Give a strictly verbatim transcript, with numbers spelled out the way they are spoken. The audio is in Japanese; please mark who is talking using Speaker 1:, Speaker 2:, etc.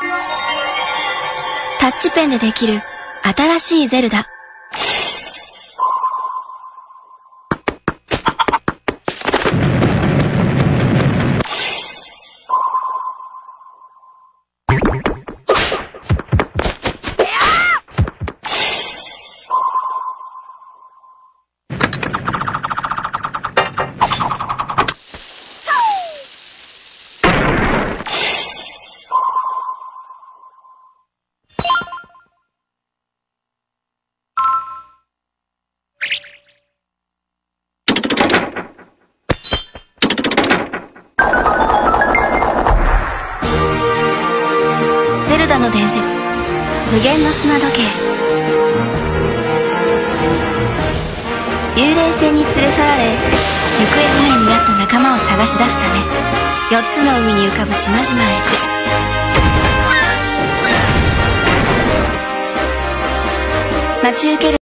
Speaker 1: タッチペンでできる新しいゼルダ。ゼルダの伝説、無限の砂時計。幽霊船に連れ去られ、行方不明になった仲間を探し出すため、よっつの海に浮かぶ島々へ。待ち受ける